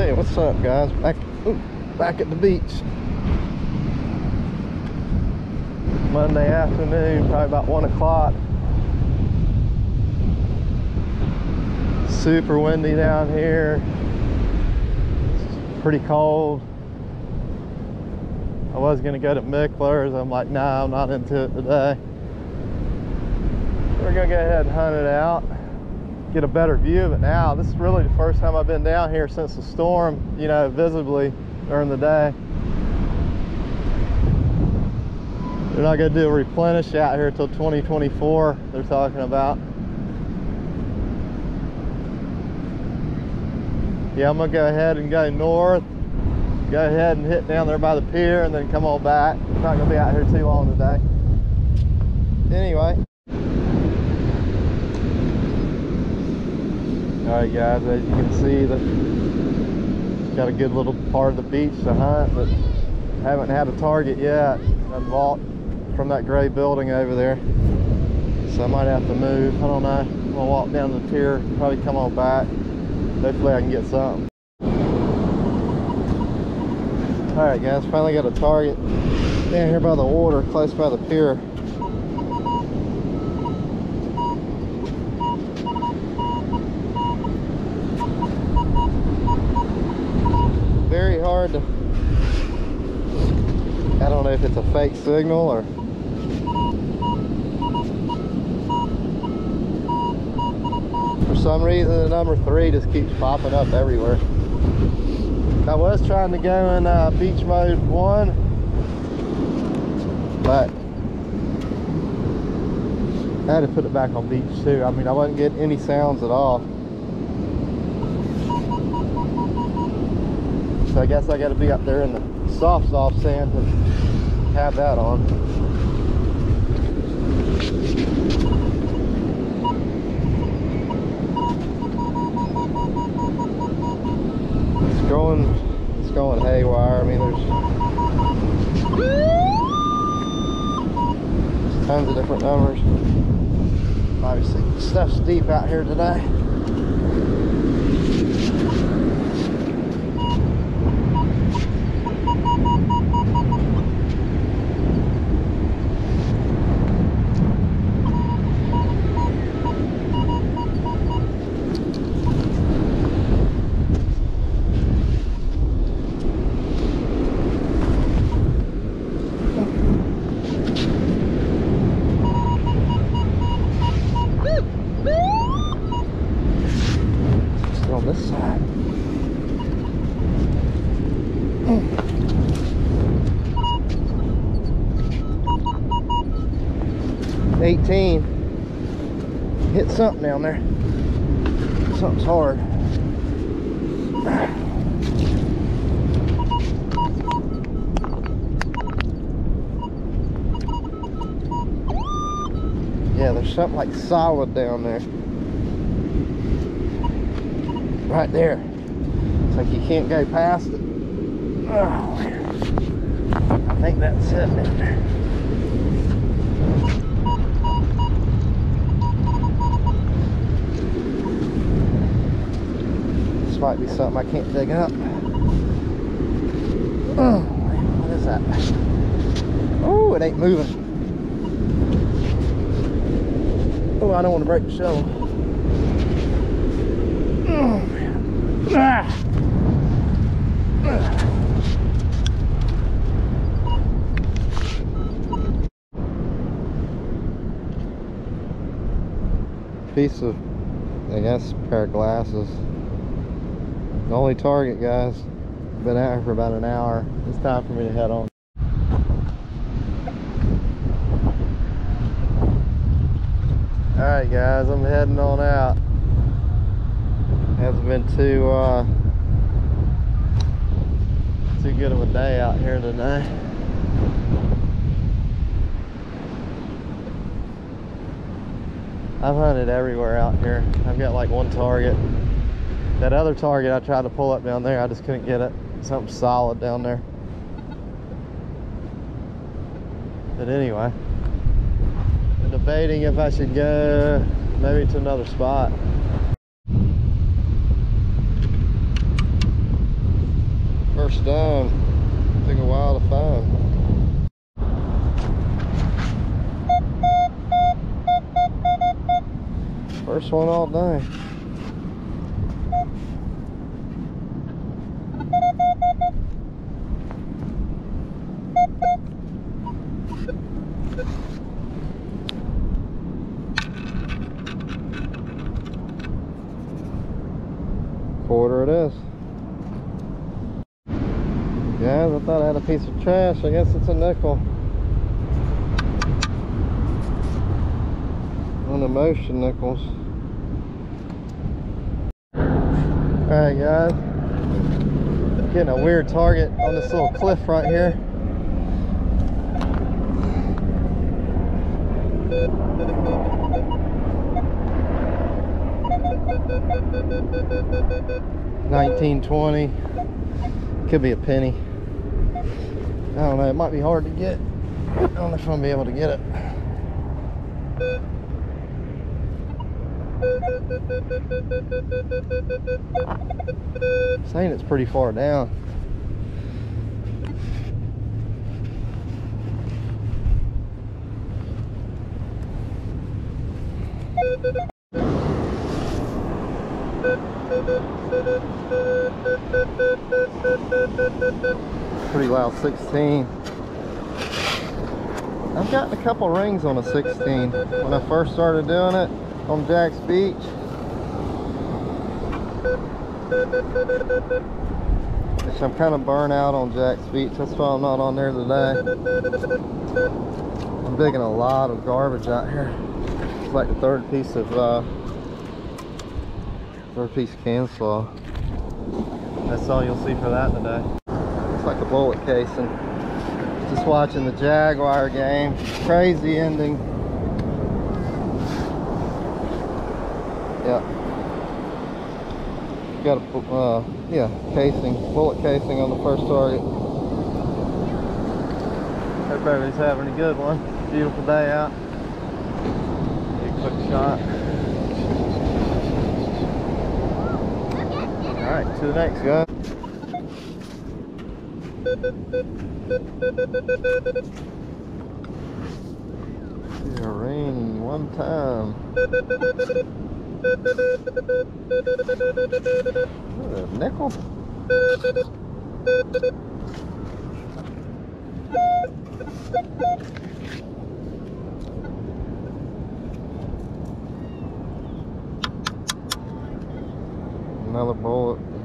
Hey, what's up, guys? Back at the beach. Monday afternoon, probably about 1 o'clock. Super windy down here. It's pretty cold. I was gonna go to Mickler's. I'm like, nah, I'm not into it today. We're gonna go ahead and hunt it out. Get a better view of it now. This is really the first time I've been down here since the storm, you know, visibly during the day. They're not gonna do a replenish out here till 2024, they're talking about. Yeah, I'm gonna go ahead and go north. Go ahead and hit down there by the pier and then come on back. I'm not gonna be out here too long today. Anyway. Alright guys, as you can see, got a good little part of the beach to hunt, but haven't had a target yet. I've walked from that gray building over there, so I might have to move. I don't know. I'm gonna walk down the pier, probably come on back. Hopefully I can get something. Alright guys, finally got a target down here by the water, close by the pier. Very hard to, I don't know if it's a fake signal or for some reason the number 3 just keeps popping up everywhere. I was trying to go in beach mode 1, but I had to put it back on beach 2. I mean, I wasn't getting any sounds at all. So I guess I got to be up there in the soft sand to have that on. It's going haywire. I mean, there's tons of different numbers. Obviously, stuff's deep out here today. On this side. 18. Hit something down there. Something's hard. Yeah, there's something like solid down there. Right there. It's like you can't go past it. Oh, I think that's it down there. This might be something I can't dig up. Oh, what is that? Oh, it ain't moving. Oh, I don't want to break the shovel. Oh, man. Ah. Piece of, I guess, pair of glasses. The only target, guys. Been out here for about an hour. It's time for me to head on. Alright guys, I'm heading on out. Hasn't been too good of a day out here today. I've hunted everywhere out here. I've got like one target. That other target I tried to pull up down there, I just couldn't get it. Something solid down there. But anyway, I'm debating if I should go maybe to another spot. First dime. Took a while to find. First one all day. Quarter it is. Guys, I thought I had a piece of trash. I guess it's a nickel. One of motion nickels. Alright guys, getting a weird target on this little cliff right here. $19.20. Could be a penny. I don't know, it might be hard to get. I don't know if I'm gonna be able to get it. Saying it's pretty far down. Pretty loud 16. I've gotten a couple rings on a 16 when I first started doing it on Jack's Beach. Which I'm kind of burnt out on Jack's Beach, that's why I'm not on there today. I'm digging a lot of garbage out here. It's like the third piece can slaw. That's all you'll see for that today. It's like a bullet casing. Just watching the Jaguar game. Crazy ending. Yeah. Got a casing, bullet casing on the first target. Hope everybody's having a good one. Beautiful day out. Get a quick shot. Alright, to the next guy. See a ring one time. What a nickel? Another bullet.